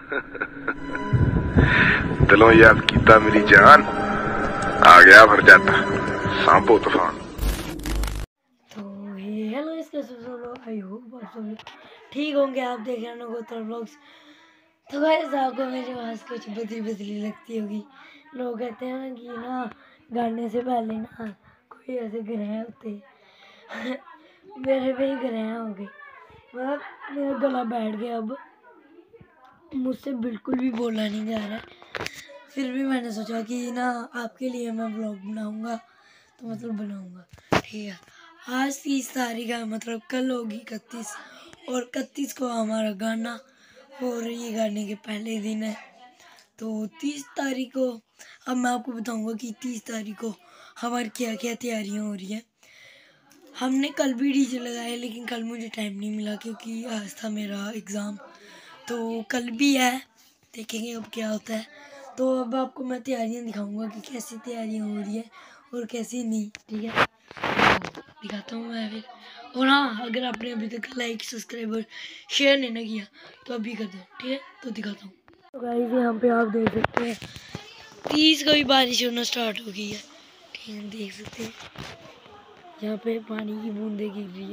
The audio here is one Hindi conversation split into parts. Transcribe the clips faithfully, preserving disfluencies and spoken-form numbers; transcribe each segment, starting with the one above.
दिलों याद कीता मेरी जान, आ गया भर जाता सांपो तूफान। तो ये हेलो इसके सुनो, आई होप आप सब लोग ठीक होंगे। आप देख रहे हो गोत्र ब्लॉग्स। तो गाइस आपको मेरी आवाज़ कुछ बदली बदली लगती होगी। लोग कहते हैं ना कि ना गाने से पहले ना कोई ऐसे ग्रह होते मेरे पे ही ग्रह हो गए। मतलब मेरा गला बैठ गया, अब मुझसे बिल्कुल भी बोला नहीं जा रहा है। फिर भी मैंने सोचा कि ना आपके लिए मैं ब्लॉग बनाऊंगा, तो मतलब बनाऊंगा, ठीक है। आज तीस तारीख है, मतलब कल होगी इकतीस, और इकतीस को हमारा गाना, और ये गाने के पहले दिन है। तो तीस तारीख को अब मैं आपको बताऊंगा कि तीस तारीख को हमारी क्या क्या तैयारियां हो रही हैं। हमने कल भी डीजे लगाया, लेकिन कल मुझे टाइम नहीं मिला क्योंकि आज था मेरा एग्ज़ाम। तो कल भी है, देखेंगे अब क्या होता है। तो अब आपको मैं तैयारियां दिखाऊंगा कि कैसी तैयारियां हो रही है और कैसी नहीं, ठीक है। तो दिखाता हूँ मैं फिर। और हाँ, अगर आपने अभी तक लाइक सब्सक्राइब और शेयर नहीं ना किया तो अभी कर दो, ठीक है। तो दिखाता हूँ। तो गाइस यहाँ पे आप देख सकते हैं तीस को भी बारिश होना स्टार्ट हो गई है, ठीक है। देख सकते हैं यहाँ पे पानी की बूंदें गिर रही है,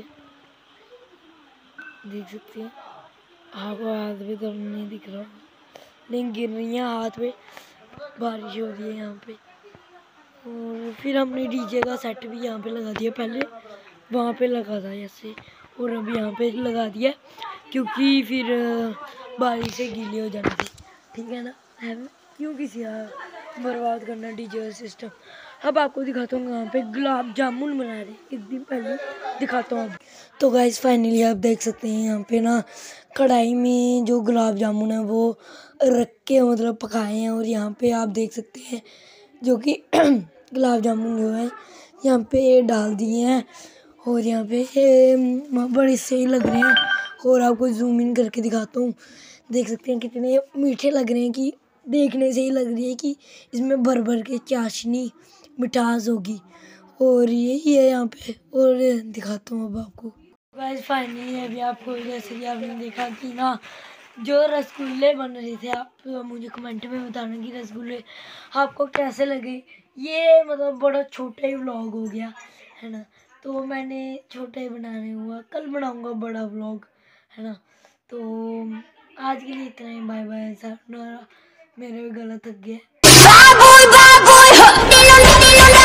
देख सकते हैं। आपको हाथ में तो नहीं दिख रहा, लेकिन गिर रही है हाथ में, बारिश हो रही है यहाँ पे। और फिर हमने डीजे का सेट भी यहाँ पे लगा दिया, पहले वहाँ पे लगा था ऐसे, और अभी यहाँ पे लगा दिया क्योंकि फिर बारिश से गीले हो जाने से, ठीक है ना। क्यों किसी बर्बाद करना डीजे का सिस्टम। अब आपको दिखाता हूँ यहाँ पे गुलाब जामुन बना रहे, एक दिन पहले दिखाता हूँ। तो गाइस फाइनली आप देख सकते हैं यहाँ पे ना कढ़ाई में जो गुलाब जामुन है वो रख के मतलब पकाए हैं, और यहाँ पे आप देख सकते हैं जो कि गुलाब जामुन जो है यहाँ पे डाल दिए हैं, और यहाँ पे बड़े सही लग रहे हैं। और आपको जूम इन करके दिखाता हूँ, देख सकते हैं कितने मीठे लग रहे हैं कि देखने से ही लग रही है कि इसमें भर भर के चाशनी मिठास होगी, और यही है यहाँ पे। और दिखाता हूँ अब आपको। गाइस फाइनली अभी आपको जैसे कि आपने देखा कि ना जो रसगुल्ले बन रहे थे, आप मुझे कमेंट में बताना कि रसगुल्ले आपको कैसे लगे। ये मतलब बड़ा छोटा ही व्लॉग हो गया है ना, तो मैंने छोटा ही बनाने हुआ, कल बनाऊंगा बड़ा व्लॉग, है ना। तो आज के लिए इतना ही, बाय बाय। सब मेरे भी गला थक गया।